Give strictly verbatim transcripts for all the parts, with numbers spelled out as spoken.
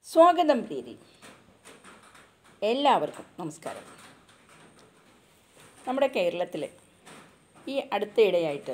സ്വാഗതം പ്രീതി. എല്ലാവർക്കും നമസ്കാരം. നമ്മുടെ കേരളത്തിൽ ഈ അടുത്തയിടെയായിട്ട്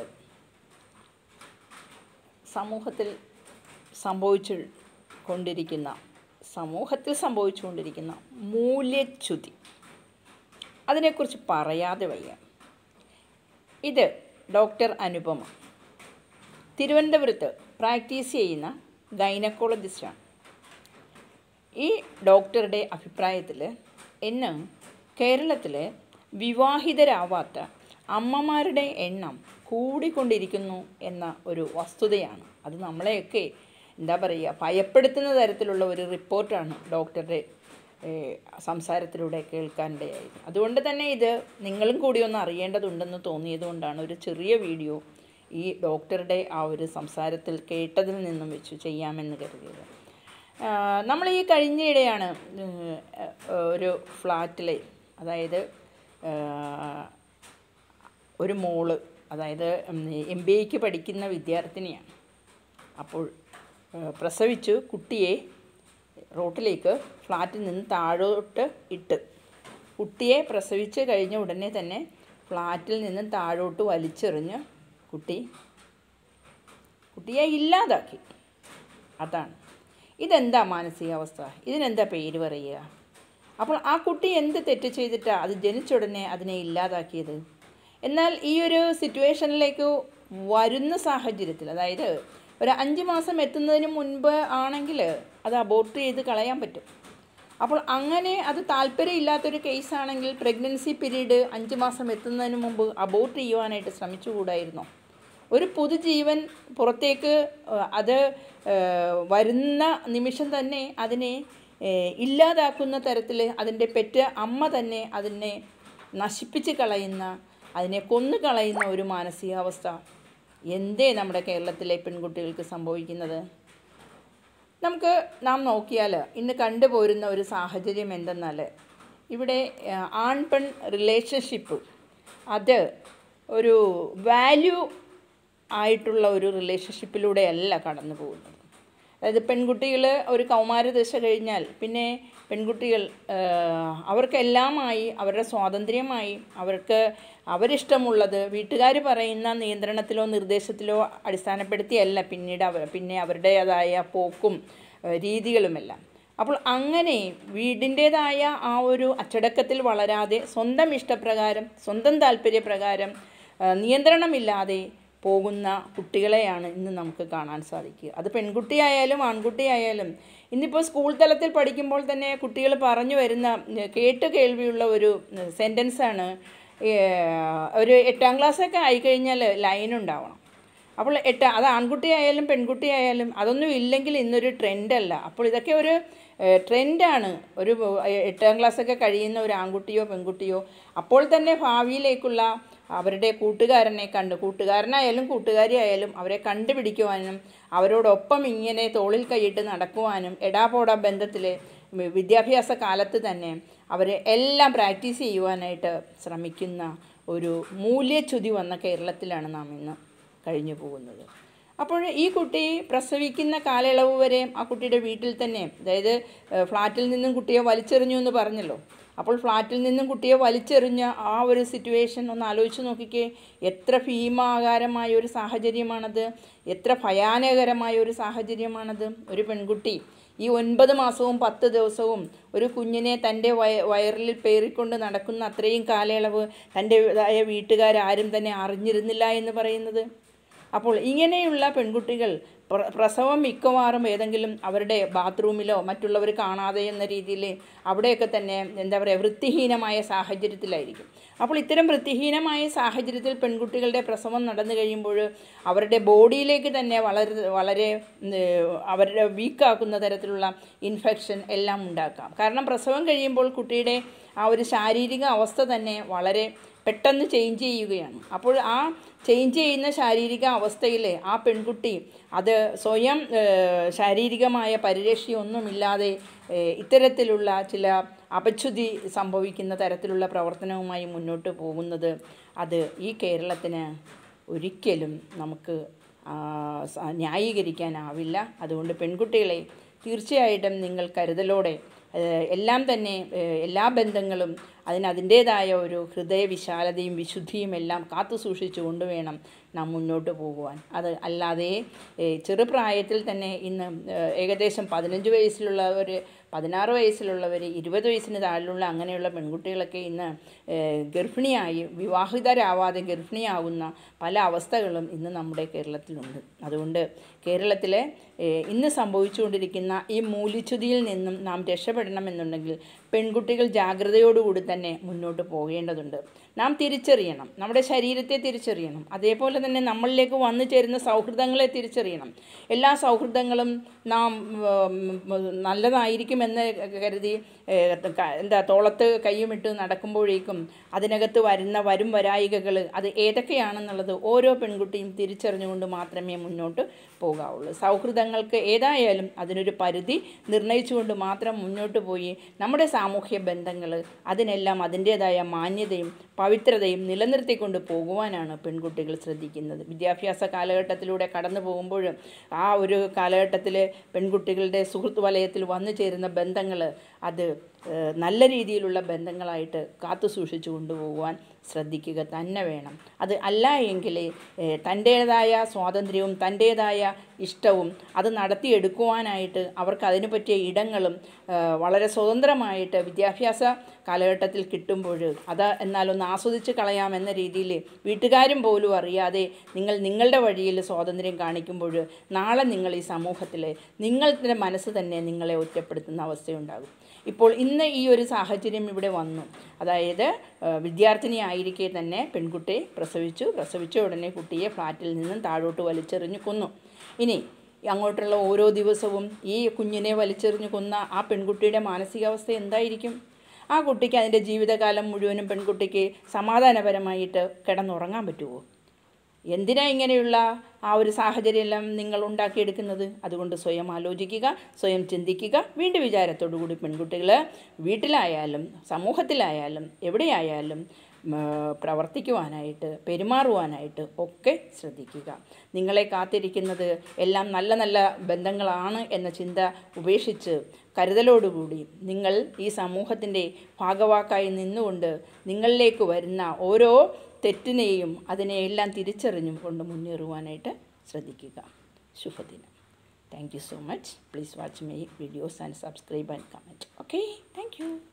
സമൂഹത്തിൽ സംഭവിച്ചു കൊണ്ടിരിക്കുന്ന സമൂഹത്തിൽ സംഭവിച്ചുകൊണ്ടിരിക്കുന്ന മൂല്യച്യുതി, അതിനെക്കുറിച്ച് പറയാതെ വയ്യ. ഇത് ഡോക്ടർ അനുപമ തിരുവനന്തപുരത്ത് പ്രാക്ടീസ് ചെയ്യുന്ന ഗൈനക്കോളജിസ്റ്റാണ്. ഈ ഡോക്ടറുടെ അഭിപ്രായത്തിൽ ഇന്ന് കേരളത്തിൽ വിവാഹിതരാവാത്ത അമ്മമാരുടെ എണ്ണം കൂടിക്കൊണ്ടിരിക്കുന്നു എന്ന ഒരു വസ്തുതയാണ്. അത് നമ്മളെയൊക്കെ എന്താ പറയുക ഭയപ്പെടുത്തുന്ന തരത്തിലുള്ള ഒരു റിപ്പോർട്ടാണ് ഡോക്ടറുടെ സംസാരത്തിലൂടെ കേൾക്കാനിടയായത്. അതുകൊണ്ട് തന്നെ ഇത് നിങ്ങളും കൂടി ഒന്ന് അറിയേണ്ടതുണ്ടെന്ന് തോന്നിയതുകൊണ്ടാണ് ഒരു ചെറിയ വീഡിയോ ഈ ഡോക്ടറുടെ ആ ഒരു സംസാരത്തിൽ കേട്ടതിൽ നിന്നും വെച്ച് ചെയ്യാമെന്ന് കരുതിയത്. നമ്മൾ ഈ കഴിഞ്ഞയിടെയാണ് ഒരു ഫ്ലാറ്റിൽ, അതായത് ഒരു മോള്, അതായത് എം ബി എക്ക് പഠിക്കുന്ന വിദ്യാർത്ഥിനിയാണ്. അപ്പോൾ പ്രസവിച്ചു കുട്ടിയെ റോട്ടിലേക്ക് ഫ്ലാറ്റിൽ നിന്ന് താഴോട്ട് ഇട്ട്, കുട്ടിയെ പ്രസവിച്ച് കഴിഞ്ഞ ഉടനെ തന്നെ ഫ്ലാറ്റിൽ നിന്ന് താഴോട്ട് വലിച്ചെറിഞ്ഞ് കുട്ടി കുട്ടിയെ ഇല്ലാതാക്കി. അതാണ് ഇതെന്താ മാനസികാവസ്ഥ? ഇതിനെന്താ പേര് പറയുക? അപ്പോൾ ആ കുട്ടി എന്ത് തെറ്റ് ചെയ്തിട്ടാണ് അത് ജനിച്ചുടനെ അതിനെ ഇല്ലാതാക്കിയത്? എന്നാൽ ഈ ഒരു സിറ്റുവേഷനിലേക്ക് വരുന്ന സാഹചര്യത്തിൽ, അതായത് ഒരു അഞ്ച് മാസം എത്തുന്നതിന് മുൻപ് ആണെങ്കിൽ അത് അബോർട്ട് ചെയ്ത് കളയാൻ പറ്റും. അപ്പോൾ അങ്ങനെ അത് താല്പര്യമില്ലാത്തൊരു കേസാണെങ്കിൽ പ്രഗ്നൻസി പീരീഡ് അഞ്ച് മാസം എത്തുന്നതിന് മുമ്പ് അബോർട്ട് ചെയ്യുവാനായിട്ട് ശ്രമിച്ചുകൂടായിരുന്നോ? ഒരു പുതുജീവൻ പുറത്തേക്ക് അത് വരുന്ന നിമിഷം തന്നെ അതിനെ ഇല്ലാതാക്കുന്ന തരത്തിൽ അതിൻ്റെ പെറ്റ അമ്മ തന്നെ അതിനെ നശിപ്പിച്ച് കളയുന്ന, അതിനെ കൊന്നു കളയുന്ന ഒരു മാനസികാവസ്ഥ എന്തേ നമ്മുടെ കേരളത്തിലെ പെൺകുട്ടികൾക്ക് സംഭവിക്കുന്നത്? നമുക്ക് നാം നോക്കിയാൽ ഇന്ന് കണ്ടുപോരുന്ന ഒരു സാഹചര്യം എന്തെന്നാൽ, ഇവിടെ ആൺ പെൺ റിലേഷൻഷിപ്പ് അത് ഒരു വാല്യൂ ആയിട്ടുള്ള ഒരു റിലേഷൻഷിപ്പിലൂടെയല്ല കടന്നു പോകുന്നത്. അതായത് പെൺകുട്ടികൾ ഒരു കൗമാരദശ കഴിഞ്ഞാൽ പിന്നെ പെൺകുട്ടികൾ അവർക്കെല്ലാമായി, അവരുടെ സ്വാതന്ത്ര്യമായി, അവർക്ക് അവരിഷ്ടമുള്ളത് വീട്ടുകാർ പറയുന്ന നിയന്ത്രണത്തിലോ നിർദ്ദേശത്തിലോ അടിസ്ഥാനപ്പെടുത്തിയല്ല പിന്നീട് അവർ പിന്നെ അവരുടേതായ പോക്കും രീതികളുമെല്ലാം. അപ്പോൾ അങ്ങനെ വീടിൻ്റേതായ ആ ഒരു അച്ചടക്കത്തിൽ വളരാതെ സ്വന്തം ഇഷ്ടപ്രകാരം സ്വന്തം താല്പര്യപ്രകാരം നിയന്ത്രണമില്ലാതെ പോകുന്ന കുട്ടികളെയാണ് ഇന്ന് നമുക്ക് കാണാൻ സാധിക്കുക. അത് പെൺകുട്ടിയായാലും ആൺകുട്ടിയായാലും. ഇന്നിപ്പോൾ സ്കൂൾ തലത്തിൽ പഠിക്കുമ്പോൾ തന്നെ കുട്ടികൾ പറഞ്ഞു വരുന്ന കേട്ട് കേൾവിയുള്ള ഒരു സെൻറ്റൻസാണ്, ഒരു എട്ടാം ക്ലാസ്സൊക്കെ ആയിക്കഴിഞ്ഞാൽ ലൈൻ ഉണ്ടാവണം. അപ്പോൾ എട്ട അത് ആൺകുട്ടിയായാലും പെൺകുട്ടിയായാലും അതൊന്നും ഇല്ലെങ്കിൽ ഇന്നൊരു ട്രെൻഡല്ല. അപ്പോൾ ഇതൊക്കെ ഒരു ട്രെൻഡാണ്. ഒരു എട്ടാം ക്ലാസ്സൊക്കെ കഴിയുന്ന ഒരു ആൺകുട്ടിയോ പെൺകുട്ടിയോ അപ്പോൾ തന്നെ ഭാവിയിലേക്കുള്ള അവരുടെ കൂട്ടുകാരനെ കണ്ട്, കൂട്ടുകാരനായാലും കൂട്ടുകാരിയായാലും അവരെ കണ്ടുപിടിക്കുവാനും അവരോടൊപ്പം ഇങ്ങനെ തോളിൽ കൈയിട്ട് നടക്കുവാനും എടാപോടാ ബന്ധത്തിൽ വിദ്യാഭ്യാസ കാലത്ത് തന്നെ അവരെ എല്ലാം പ്രാക്ടീസ് ചെയ്യുവാനായിട്ട് ശ്രമിക്കുന്ന ഒരു മൂല്യച്യുതി വന്ന കേരളത്തിലാണ് നാം ഇന്ന് കഴിഞ്ഞു പോകുന്നത്. അപ്പോൾ ഈ കുട്ടി പ്രസവിക്കുന്ന കാലയളവ് വരെ ആ കുട്ടിയുടെ വീട്ടിൽ തന്നെ, അതായത് ഫ്ലാറ്റിൽ നിന്നും കുട്ടിയെ വലിച്ചെറിഞ്ഞു എന്ന് പറഞ്ഞല്ലോ. അപ്പോൾ ഫ്ലാറ്റിൽ നിന്നും കുട്ടിയെ വലിച്ചെറിഞ്ഞ ആ ഒരു സിറ്റുവേഷൻ ഒന്ന് ആലോചിച്ച് നോക്കിക്കേ. എത്ര ഭീമാകാരമായ ഒരു സാഹചര്യമാണത്, എത്ര ഭയാനകരമായ ഒരു സാഹചര്യമാണത്. ഒരു പെൺകുട്ടി ഈ ഒൻപത് മാസവും പത്ത് ദിവസവും ഒരു കുഞ്ഞിനെ തൻ്റെ വയ വയറിൽ പേറിക്കൊണ്ട് നടക്കുന്ന അത്രയും കാലയളവ് തൻ്റെതായ വീട്ടുകാരും തന്നെ അറിഞ്ഞിരുന്നില്ല എന്ന് പറയുന്നത്. അപ്പോൾ ഇങ്ങനെയുള്ള പെൺകുട്ടികൾ പ്രസവം മിക്കവാറും ഏതെങ്കിലും അവരുടെ ബാത്റൂമിലോ മറ്റുള്ളവർ കാണാതെ എന്ന രീതിയിൽ അവിടെയൊക്കെ തന്നെ എന്താ പറയുക വൃത്തിഹീനമായ സാഹചര്യത്തിലായിരിക്കും. അപ്പോൾ ഇത്തരം വൃത്തിഹീനമായ സാഹചര്യത്തിൽ പെൺകുട്ടികളുടെ പ്രസവം നടന്നു കഴിയുമ്പോൾ അവരുടെ ബോഡിയിലേക്ക് തന്നെ വളരെ വളരെ അവരുടെ വീക്കാക്കുന്ന തരത്തിലുള്ള ഇൻഫെക്ഷൻ എല്ലാം ഉണ്ടാക്കാം. കാരണം പ്രസവം കഴിയുമ്പോൾ കുട്ടിയുടെ ആ ഒരു ശാരീരിക അവസ്ഥ തന്നെ വളരെ പെട്ടെന്ന് ചേഞ്ച് ചെയ്യുകയാണ്. അപ്പോൾ ആ ചേഞ്ച് ചെയ്യുന്ന ശാരീരിക അവസ്ഥയിൽ ആ പെൺകുട്ടി അത് സ്വയം ശാരീരികമായ പരിരക്ഷയൊന്നുമില്ലാതെ ഇത്തരത്തിലുള്ള ചില അപച്യുതി സംഭവിക്കുന്ന തരത്തിലുള്ള പ്രവർത്തനവുമായി മുന്നോട്ട് പോകുന്നത് അത് ഈ കേരളത്തിന് ഒരിക്കലും നമുക്ക് ന്യായീകരിക്കാനാവില്ല. അതുകൊണ്ട് പെൺകുട്ടികളെ തീർച്ചയായിട്ടും നിങ്ങൾ കരുതലോടെ എല്ലാം തന്നെ എല്ലാ ബന്ധങ്ങളും അതിന് അതിൻ്റേതായ ഒരു ഹൃദയ വിശാലതയും വിശുദ്ധിയും എല്ലാം കാത്തു സൂക്ഷിച്ചുകൊണ്ട് വേണം നാം മുന്നോട്ട് പോകുവാൻ. അത് അല്ലാതെ ചെറുപ്രായത്തിൽ തന്നെ ഇന്ന് ഏകദേശം പതിനഞ്ച് വയസ്സിലുള്ളവർ, പതിനാറ് വയസ്സിലുള്ളവർ, ഇരുപത് വയസ്സിന് താഴെയുള്ള അങ്ങനെയുള്ള പെൺകുട്ടികളൊക്കെ ഇന്ന് ഗർഭിണിയായി വിവാഹിതരാവാതെ ഗർഭിണിയാവുന്ന പല അവസ്ഥകളും ഇന്ന് നമ്മുടെ കേരളത്തിലുണ്ട്. അതുകൊണ്ട് കേരളത്തിലെ ഇന്ന് സംഭവിച്ചുകൊണ്ടിരിക്കുന്ന ഈ മൂല്യച്യുതിയിൽ നിന്നും നാം രക്ഷപ്പെടണമെന്നുണ്ടെങ്കിൽ പെൺകുട്ടികൾ ജാഗ്രതയോടുകൂടി തന്നെ മുന്നോട്ട് പോകേണ്ടതുണ്ട്. നാം തിരിച്ചറിയണം, നമ്മുടെ ശരീരത്തെ തിരിച്ചറിയണം, അതേപോലെ തന്നെ നമ്മളിലേക്ക് വന്നു ചേരുന്ന സൗഹൃദങ്ങളെ തിരിച്ചറിയണം. എല്ലാ സൗഹൃദങ്ങളും നാം നല്ലതായിരിക്കുമെന്ന് കരുതി എന്താ തോളത്ത് കയ്യുമിട്ട് നടക്കുമ്പോഴേക്കും അതിനകത്ത് വരുന്ന വരും വരായികകൾ അത് ഏതൊക്കെയാണെന്നുള്ളത് ഓരോ പെൺകുട്ടിയും തിരിച്ചറിഞ്ഞുകൊണ്ട് മാത്രമേ മുന്നോട്ട് പോകാവുള്ളൂ. സൗഹൃദങ്ങൾക്ക് ഏതായാലും അതിനൊരു പരിധി നിർണയിച്ചുകൊണ്ട് മാത്രം മുന്നോട്ട് പോയി നമ്മുടെ സാമൂഹ്യ ബന്ധങ്ങൾ അതിനെല്ലാം അതിൻ്റേതായ മാന്യതയും പവിത്രതയും നിലനിർത്തിക്കൊണ്ട് പോകുവാനാണ് പെൺകുട്ടികൾ ശ്രദ്ധിക്കുന്നത്. വിദ്യാഭ്യാസ കാലഘട്ടത്തിലൂടെ കടന്നു പോകുമ്പോഴും ആ ഒരു കാലഘട്ടത്തിൽ പെൺകുട്ടികളുടെ സുഹൃത്ത് വലയത്തിൽ വന്നു ചേരുന്ന ബന്ധങ്ങൾ അത് നല്ല രീതിയിലുള്ള ബന്ധങ്ങളായിട്ട് കാത്തു സൂക്ഷിച്ചു കൊണ്ടുപോകുവാൻ ശ്രദ്ധിക്കുക തന്നെ വേണം. അത് അല്ല എങ്കിൽ തൻ്റേതായ സ്വാതന്ത്ര്യവും തൻ്റേതായ ഇഷ്ടവും അത് നടത്തിയെടുക്കുവാനായിട്ട് അവർക്ക് അതിനു പറ്റിയ ഇടങ്ങളും വളരെ സ്വതന്ത്രമായിട്ട് വിദ്യാഭ്യാസ കാലഘട്ടത്തിൽ കിട്ടുമ്പോൾ അത് എന്നാലൊന്ന് ആസ്വദിച്ച് കളയാമെന്ന രീതിയിൽ വീട്ടുകാരും പോലും അറിയാതെ നിങ്ങൾ നിങ്ങളുടെ വഴിയിൽ സ്വാതന്ത്ര്യം കാണിക്കുമ്പോൾ നാളെ നിങ്ങൾ ഈ സമൂഹത്തിൽ നിങ്ങളുടെ മനസ്സ് തന്നെ നിങ്ങളെ ഒറ്റപ്പെടുത്തുന്ന അവസ്ഥയുണ്ടാകും. ഇപ്പോൾ ഇന്ന് ഈ ഒരു സാഹചര്യം ഇവിടെ വന്നു. അതായത് വിദ്യാർത്ഥിനിയായിരിക്കെ തന്നെ പെൺകുട്ടിയെ പ്രസവിച്ചു പ്രസവിച്ച ഉടനെ കുട്ടിയെ ഫ്ലാറ്റിൽ നിന്നും താഴോട്ട് വലിച്ചെറിഞ്ഞു കൊന്നു. ഇനി അങ്ങോട്ടുള്ള ഓരോ ദിവസവും ഈ കുഞ്ഞിനെ വലിച്ചെറിഞ്ഞു കൊന്ന ആ പെൺകുട്ടിയുടെ മാനസികാവസ്ഥ എന്തായിരിക്കും? ആ കുട്ടിക്ക് അതിൻ്റെ ജീവിതകാലം മുഴുവനും പെൺകുട്ടിക്ക് സമാധാനപരമായിട്ട് കിടന്നുറങ്ങാൻ പറ്റുമോ? എന്തിനാ ഇങ്ങനെയുള്ള ആ ഒരു സാഹചര്യമെല്ലാം നിങ്ങൾ ഉണ്ടാക്കിയെടുക്കുന്നത്? അതുകൊണ്ട് സ്വയം ആലോചിക്കുക, സ്വയം ചിന്തിക്കുക. വീണ്ടും വിചാരത്തോടു കൂടി പെൺകുട്ടികൾ വീട്ടിലായാലും സമൂഹത്തിലായാലും എവിടെയായാലും പ്രവർത്തിക്കുവാനായിട്ട് പെരുമാറുവാനായിട്ട് ഒക്കെ ശ്രദ്ധിക്കുക. നിങ്ങളെ കാത്തിരിക്കുന്നത് എല്ലാം നല്ല നല്ല ബന്ധങ്ങളാണ് എന്ന ചിന്ത ഉപേക്ഷിച്ച് കരുതലോടുകൂടി നിങ്ങൾ ഈ സമൂഹത്തിൻ്റെ ഭാഗവാക്കായി നിന്നുകൊണ്ട് നിങ്ങളിലേക്ക് വരുന്ന ഓരോ തെറ്റിനെയും അതിനെയെല്ലാം തിരിച്ചറിഞ്ഞും കൊണ്ട് മുന്നേറുവാനായിട്ട് ശ്രദ്ധിക്കുക. ശുഭദിനം. Thank you so much. Please watch my videos and subscribe and comment. Okay, thank U.